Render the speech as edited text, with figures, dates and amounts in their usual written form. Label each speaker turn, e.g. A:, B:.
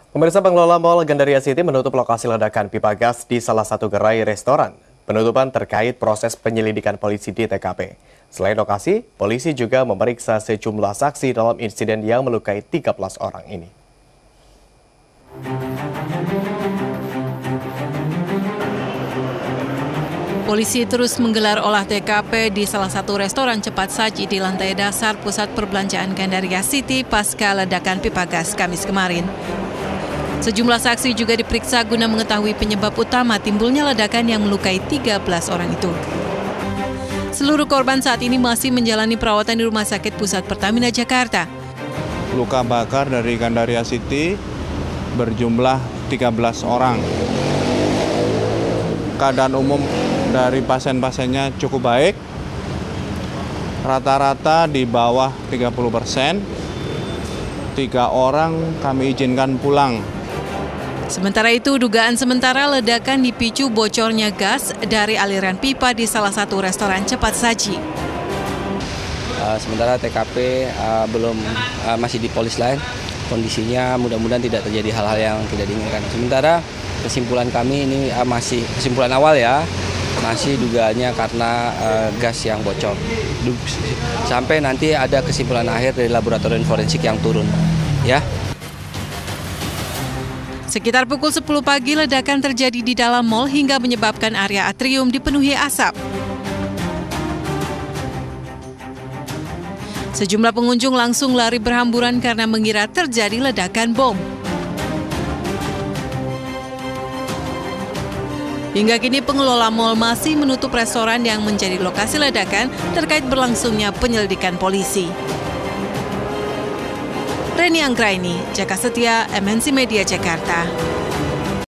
A: Pemirsa, pengelola Mall Gandaria City menutup lokasi ledakan pipa gas di salah satu gerai restoran. Penutupan terkait proses penyelidikan polisi di TKP. Selain lokasi, polisi juga memeriksa sejumlah saksi dalam insiden yang melukai 13 orang ini.
B: Polisi terus menggelar olah TKP di salah satu restoran cepat saji di lantai dasar Pusat Perbelanjaan Gandaria City pasca ledakan pipa gas Kamis kemarin. Sejumlah saksi juga diperiksa guna mengetahui penyebab utama timbulnya ledakan yang melukai 13 orang itu. Seluruh korban saat ini masih menjalani perawatan di Rumah Sakit Pusat Pertamina Jakarta.
C: Luka bakar dari Gandaria City berjumlah 13 orang. Keadaan umum dari pasien-pasiennya cukup baik, rata-rata di bawah 30%, 3 orang kami izinkan pulang.
B: Sementara itu, dugaan sementara ledakan dipicu bocornya gas dari aliran pipa di salah satu restoran cepat saji.
D: Sementara TKP masih di polis lain, kondisinya mudah-mudahan tidak terjadi hal-hal yang tidak diinginkan. Sementara kesimpulan kami ini masih kesimpulan awal ya, masih dugaannya karena gas yang bocor. Sampai nanti ada kesimpulan akhir dari laboratorium forensik yang turun, ya.
B: Sekitar pukul 10 pagi, ledakan terjadi di dalam mal hingga menyebabkan area atrium dipenuhi asap. Sejumlah pengunjung langsung lari berhamburan karena mengira terjadi ledakan bom. Hingga kini pengelola mal masih menutup restoran yang menjadi lokasi ledakan terkait berlangsungnya penyelidikan polisi. Reni Anggraini, Jaka Setia, MNC Media Jakarta.